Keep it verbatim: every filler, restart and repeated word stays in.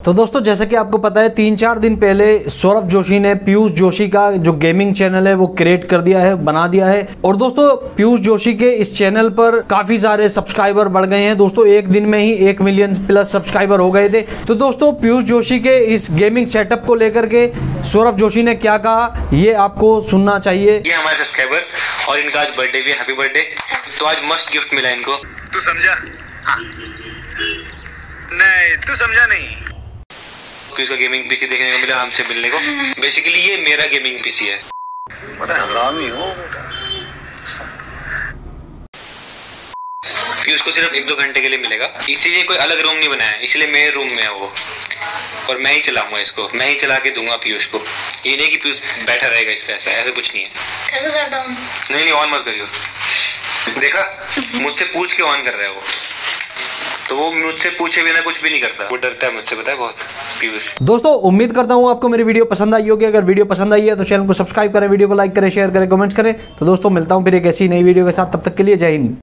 तो दोस्तों जैसा कि आपको पता है तीन चार दिन पहले सौरभ जोशी ने पीयूष जोशी का जो गेमिंग चैनल है वो क्रिएट कर दिया है, बना दिया है। और दोस्तों पीयूष जोशी के इस चैनल पर काफी सारे सब्सक्राइबर बढ़ गए हैं। दोस्तों एक दिन में ही एक मिलियन प्लस सब्सक्राइबर हो गए थे। तो दोस्तों पीयूष जोशी के इस गेमिंग सेटअप को लेकर के सौरभ जोशी ने क्या कहा ये आपको सुनना चाहिए। ये हमारे सब्सक्राइबर और इनका आज बर्थडे भी है, हैप्पी बर्थडे। तो आज मस्त गिफ्ट मिला इनको। तू समझा? हाँ। नहीं तू समझा नहीं। पीयूष का गेमिंग पीसी देखने को मिला हमसे मिलने को। बेसिकली ये मेरा गेमिंग पीसी है। बड़ा हरामी हो बेटा। पीयूष को सिर्फ एक दो घंटे के लिए मिलेगा, इसीलिए कोई अलग रूम नहीं बनाया, इसलिए मेरे रूम में है वो, और मैं ही चलाऊंगा इसको, मैं ही चला के दूंगा पीयूष को। ये नहीं कि पीयूष बैठा रहेगा इस तरह से, ऐसा कुछ नहीं है। कैसे करता हूँ? नहीं नहीं ऑन मत करियो। देखा मुझसे पूछ के ऑन कर रहा है वो, तो वो मुझसे पूछे बिना कुछ भी नहीं करता, वो डरता है मुझसे, पता है बहुत पीयूष। दोस्तों उम्मीद करता हूँ आपको मेरी वीडियो पसंद आई होगी। अगर वीडियो पसंद आई है तो चैनल को सब्सक्राइब करें, वीडियो को लाइक करें, शेयर करें, कमेंट्स करें। तो दोस्तों मिलता हूँ फिर एक ऐसी नई वीडियो के साथ, तब तक के लिए जय हिंद।